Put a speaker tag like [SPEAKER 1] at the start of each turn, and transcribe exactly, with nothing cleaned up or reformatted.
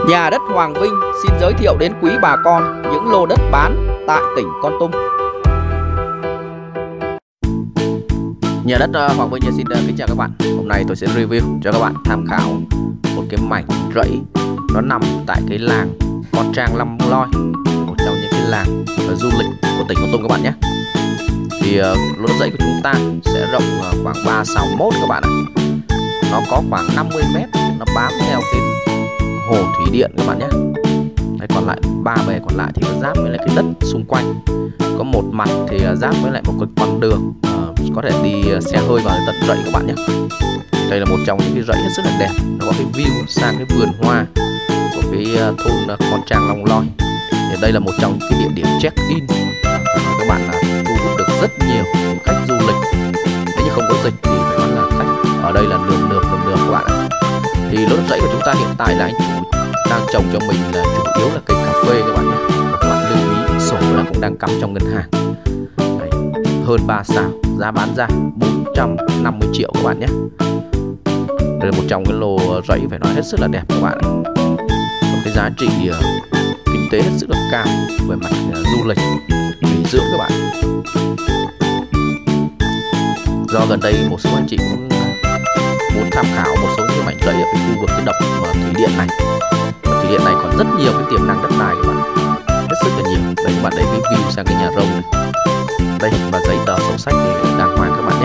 [SPEAKER 1] Nhà đất Hoàng Vinh xin giới thiệu đến quý bà con những lô đất bán tại tỉnh Kon Tum. Nhà đất Hoàng Vinh xin kính chào các bạn. Hôm nay tôi sẽ review cho các bạn tham khảo một cái mảnh rẫy nó nằm tại cái làng Con Trang Long Loi, một trong những cái làng du lịch của tỉnh Kon Tum các bạn nhé. Thì uh, lô đất rẫy của chúng ta sẽ rộng uh, khoảng ba sáu mốt các bạn ạ. Nó có khoảng năm mươi mét, nó bám theo cái hồ thủy điện các bạn nhé. Đấy, còn lại ba bề còn lại thì nó giáp với lại cái đất xung quanh. Có một mặt thì giáp với lại một cái con đường uh, có thể đi xe hơi vào tận rẫy các bạn nhé. Đây là một trong những cái rẫy hết sức là đẹp. Nó có cái view sang cái vườn hoa của cái uh, thôn uh, Con Trang Long Loi. Thì đây là một trong những cái địa điểm check in các bạn là thu hút được rất nhiều khách du lịch. Nếu như không có dịch thì phải nói là khách ở đây là nườm nượp nườm nượp các bạn ạ. Thì lô đất rẫy của chúng ta hiện tại là anh chủ đang trồng cho mình là chủ yếu là cây cà phê các bạn nhé. Và các bạn lưu ý sổ là cũng đang cắm trong ngân hàng. Đấy, hơn ba sao, giá bán ra bốn trăm năm mươi triệu các bạn nhé. Đây là một trong cái lô rẫy phải nói hết sức là đẹp các bạn ạ. Có cái giá trị uh, kinh tế hết sức là cao về mặt uh, du lịch, nghỉ dưỡng các bạn. Do gần đây một số anh chị cũng muốn tham khảo một số những mảnh rẫy ở cái khu vực cái đập uh, thủy điện này. Và thủy điện này còn rất nhiều cái tiềm năng đất đai các bạn, hết sức là nhiều. Đây các bạn, đây cái view sang cái nhà rông này. Đây và giấy tờ sổ sách thì đàng hoàng các bạn.